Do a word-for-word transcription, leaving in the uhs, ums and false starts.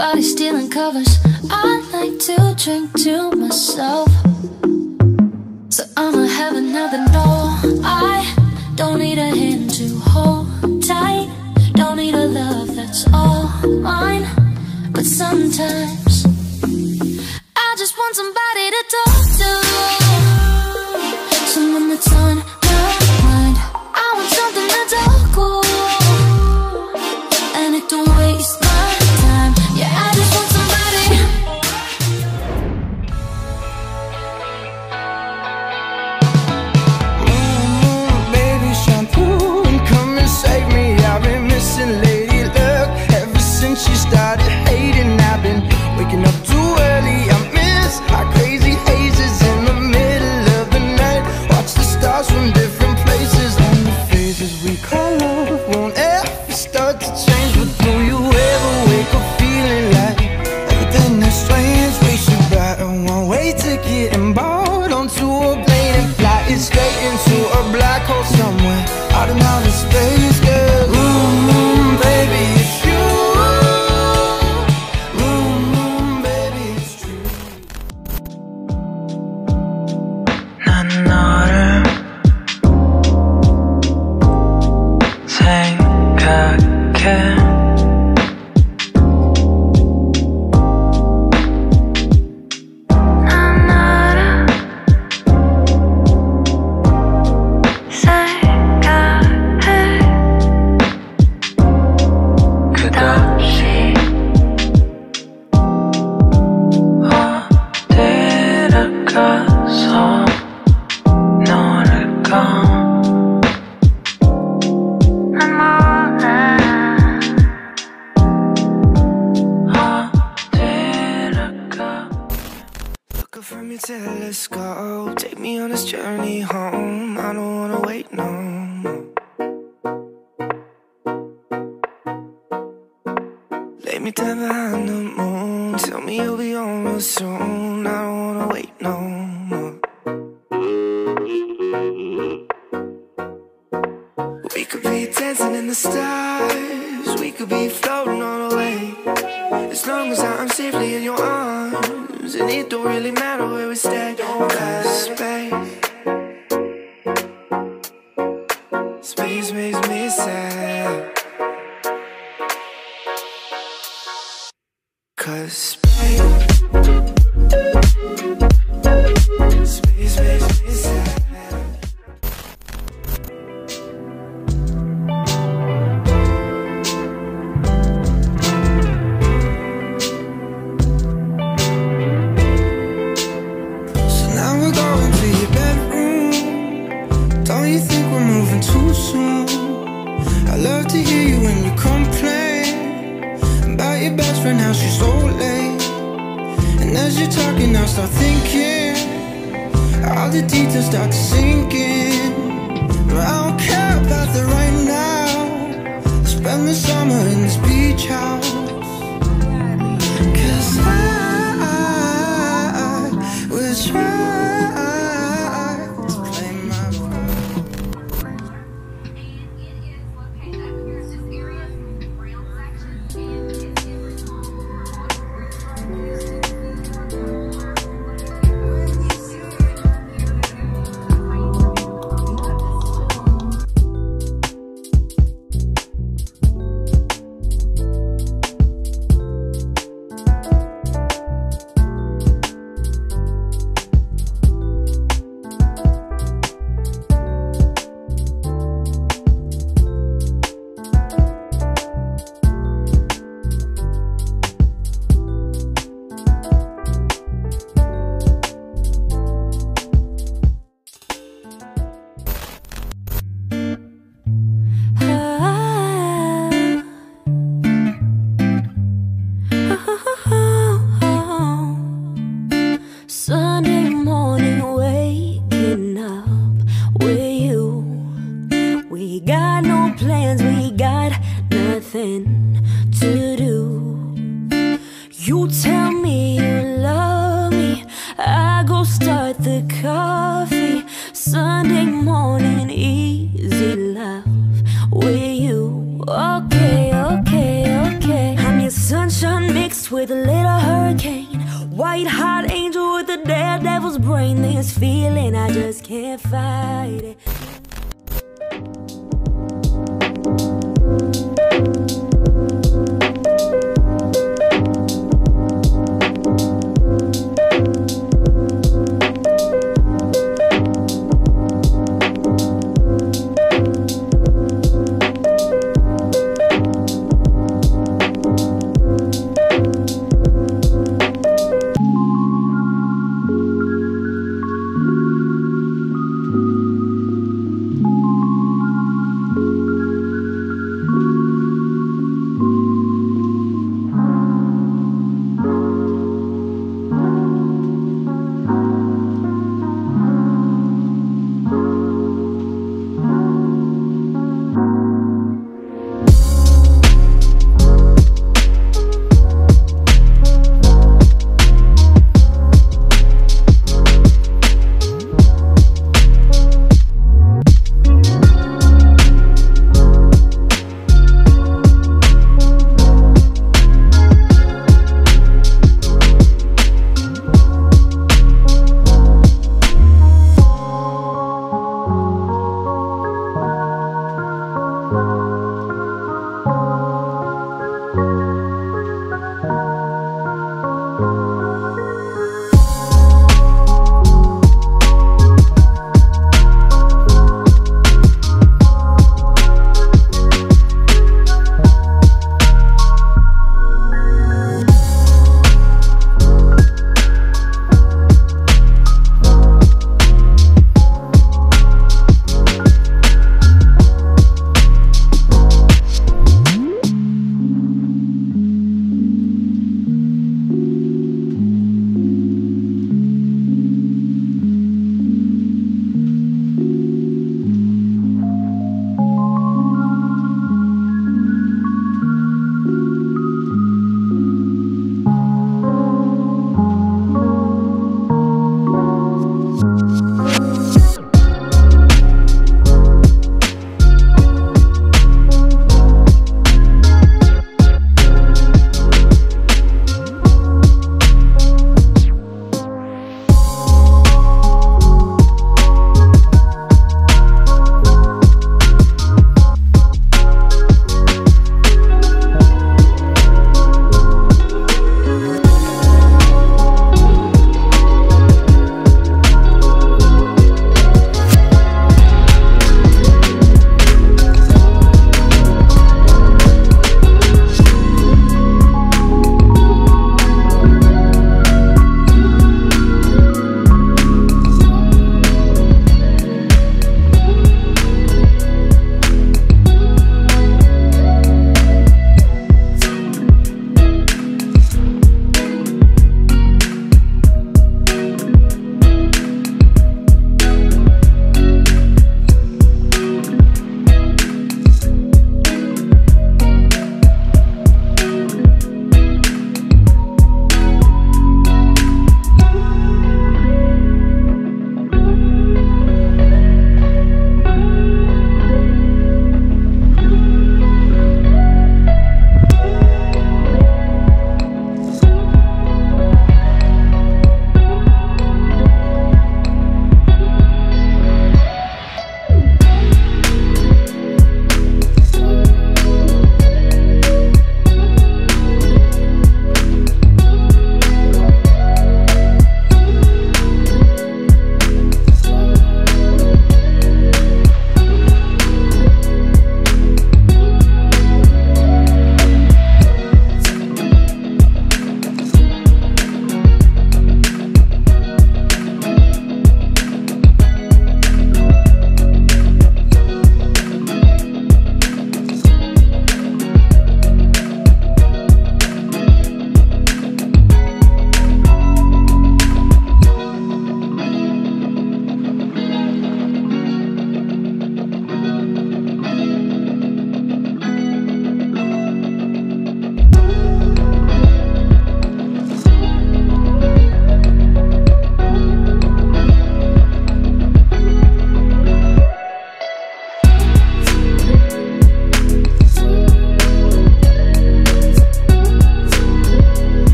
body stealing covers. I like to drink to myself, so I'ma have another no. I don't need a hand to hold tight, don't need a love that's all mine. But sometimes I just want somebody to talk to, someone that's on my mind. I want something that's all cool, and it don't waste my time. Yeah, I just want somebody. Mm, baby, shine through and come and save me. I've been missing Lady Luck ever since she started hating. I've been waking up too early. I miss our crazy hazes in the middle of the night. Watch the stars from different places, and the phases we call love won't ever start to change. But do you ever wake up feeling like everything that strange ways you buy a one-way ticket and board onto a plane and fly it straight into a black hole somewhere out in outer space, girl? Ooh, baby, it's you. Ooh, baby, it's true. 난 너를 생각해. From your telescope, take me on this journey home. I don't wanna wait no more. Lay me down behind the moon, tell me you'll be on real soon. I don't wanna wait no more. We could be dancing in the stars, we could be floating on away, as long as I'm safely in your arms. And it don't really matter where we stay, cause space, space makes me sad. Cause space, space makes me sad. Don't you think we're moving too soon? I love to hear you when you complain about your best friend, how she's so late. And as you're talking, I start thinking, all the details start to sink in. But I don't care about the right now. Spend the summer in this beach house, cause I, I will try. To do. You tell me you love me, I go start the coffee. Sunday morning, easy love with you. Okay, okay, okay. I'm your sunshine mixed with with a little hurricane, white hot angel with a daredevil's brain. This feeling, I just can't fight it.